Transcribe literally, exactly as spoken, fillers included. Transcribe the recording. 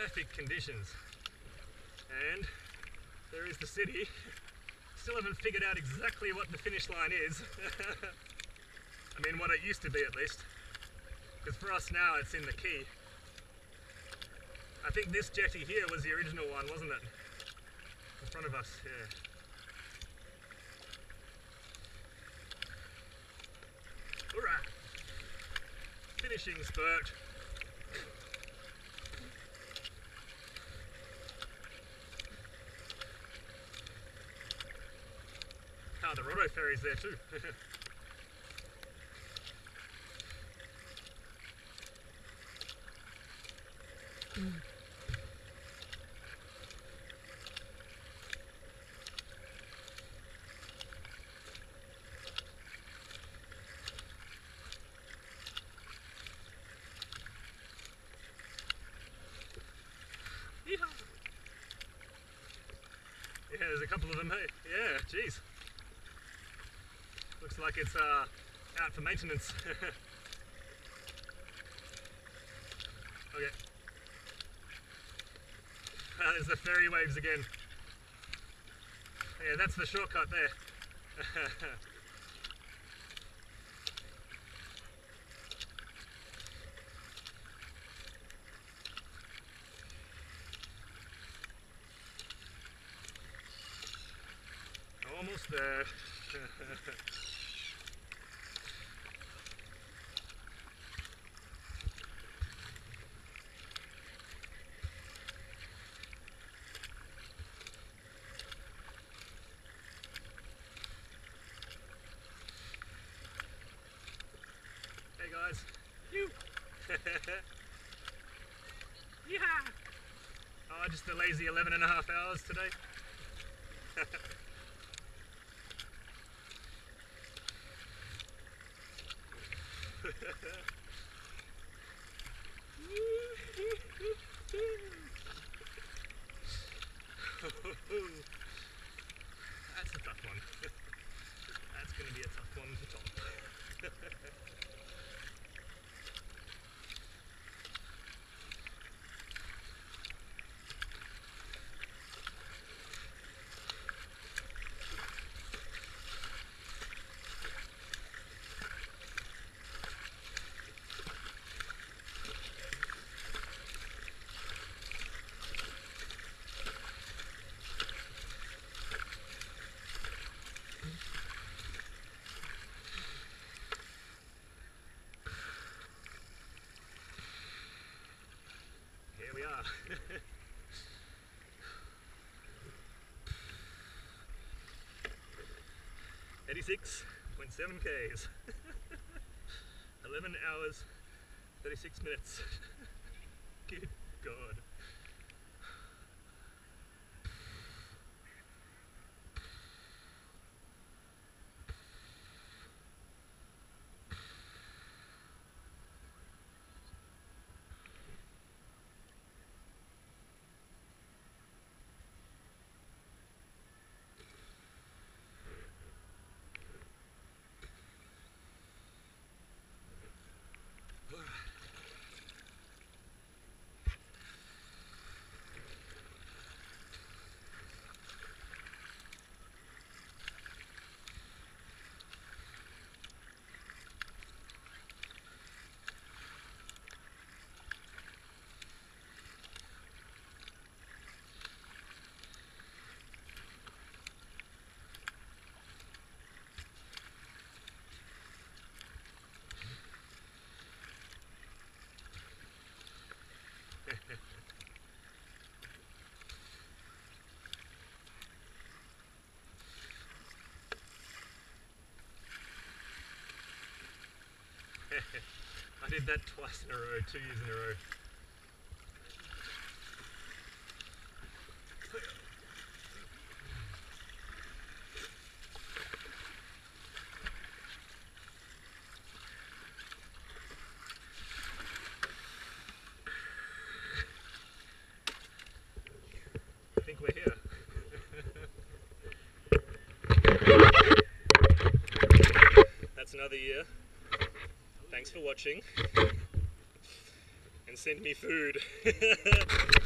perfect conditions. And there is the city. Still haven't figured out exactly what the finish line is. I mean, what it used to be at least. Because for us now, it's in the Quay. I think this jetty here was the original one, wasn't it? In front of us, yeah. Alright. Finishing spurt. Ah, the Roto ferry's there too. Yeah, there's a couple of them, hey? Yeah, geez. Looks like it's uh, out for maintenance. Okay. Uh, there's the ferry waves again. Yeah, that's the shortcut there. Almost there. Hey guys. You. Yeah. Oh, just a lazy eleven and a half hours today. That's a tough one. That's going to be a tough one to top. Here we are. eighty-six point seven Ks. eleven hours, thirty-six minutes. Good God. I did that twice in a row, two years in a row. I think we're here. That's another year. Thanks for watching, and send me food.